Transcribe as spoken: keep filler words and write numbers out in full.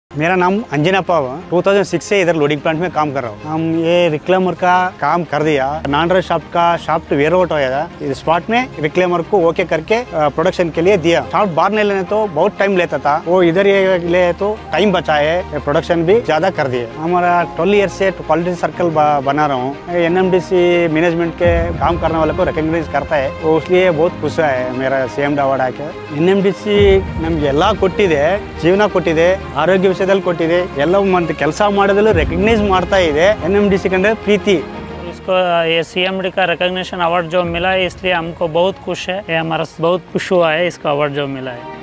मेरा नाम अंजनाप्पा दो हज़ार छह से इधर लोडिंग प्लांट में काम कर रहा हूँ। हम ये रिक्लेमर का काम कर दिया, नॉन शाफ्ट का शाफ्ट वेयर आउट होया था, इस स्पॉट में रिक्लेमर को ओके करके प्रोडक्शन के लिए दिया। शाफ्ट बाहर नहीं लेने तो बहुत टाइम लेता था, वो इधर ये ले तो टाइम बचा है, प्रोडक्शन भी ज्यादा कर दिए। हमारा ट्वेल्व ईयर से क्वालिटी सर्कल बना रहा हूँ। N M D C management के काम करने वाले को रिकग्नाइज करता है, वो इसलिए बहुत खुश है मेरा सी एम अवार्ड आके। एन एम डी सी नಮ್ಗೆ ಎಲ್ಲ ಕೊಟ್ಟಿದೆ, ಜೀವನ ಕೊಟ್ಟಿದೆ, ಆರೋಗ್ಯ ವಿಷಯದಲ್ಲಿ ಕೊಟ್ಟಿದೆ, ಎಲ್ಲವೂ ಮಂದಿ ಕೆಲಸ ಮಾಡೋದಲ್ಲೂ ರೆಕಗ್ನೈಸ್ ಮಾಡ್ತಾ ಇದೆ। एन एम डी सी कंडे प्रीति इसको ये सी एम डी का रिकग्निशन अवार्ड जो मिला है, इसलिए हमको बहुत खुश है, ये हमारा बहुत खुश हुआ है इसका अवार्ड जो मिला है।